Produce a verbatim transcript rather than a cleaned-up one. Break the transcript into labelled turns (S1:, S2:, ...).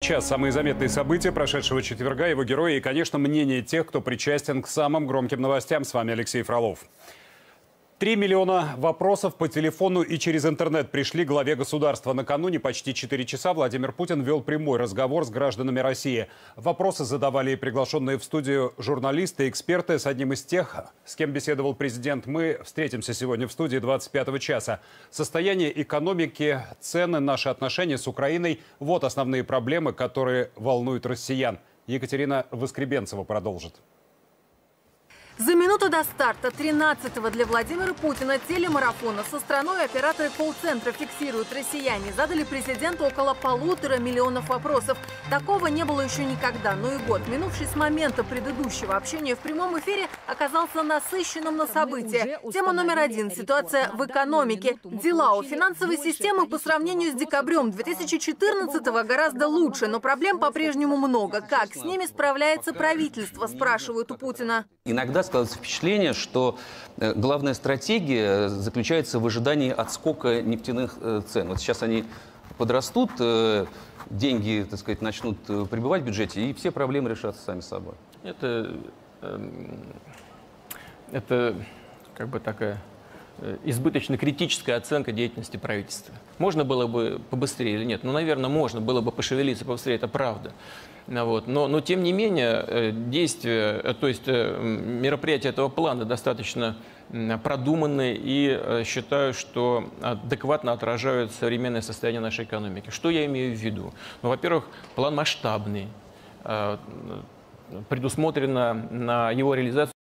S1: Сейчас самые заметные события прошедшего четверга, его герои и, конечно, мнение тех, кто причастен к самым громким новостям. С вами Алексей Фролов. Три миллиона вопросов по телефону и через интернет пришли главе государства. Накануне почти четыре часа Владимир Путин вел прямой разговор с гражданами России. Вопросы задавали и приглашенные в студию журналисты, эксперты. С одним из тех, с кем беседовал президент, мы встретимся сегодня в студии двадцать пятого часа. Состояние экономики, цены, наши отношения с Украиной – вот основные проблемы, которые волнуют россиян. Екатерина Воскребенцева продолжит.
S2: За минуту до старта тринадцатого для Владимира Путина телемарафона со страной операторы колл-центра фиксируют: россияне задали президенту около полутора миллионов вопросов. Такого не было еще никогда. Но и год, минувший с момента предыдущего общения в прямом эфире, оказался насыщенным на события. Тема номер один – ситуация в экономике. Дела у финансовой системы по сравнению с декабрем две тысячи четырнадцатого гораздо лучше, но проблем по-прежнему много. Как с ними справляется правительство, спрашивают у Путина.
S3: Иногда складывается впечатление, что главная стратегия заключается в ожидании отскока нефтяных цен. Вот сейчас они подрастут, деньги, так сказать, начнут прибывать в бюджете, и все проблемы решатся сами собой.
S4: Это, это как бы такая избыточно критическая оценка деятельности правительства. Можно было бы побыстрее или нет? Ну, наверное, можно было бы пошевелиться побыстрее, это правда. Вот. Но, но, тем не менее, действия, то есть мероприятия этого плана достаточно продуманные и считаю, что адекватно отражают современное состояние нашей экономики. Что я имею в виду? Ну, во-первых, план масштабный, предусмотрено на его реализацию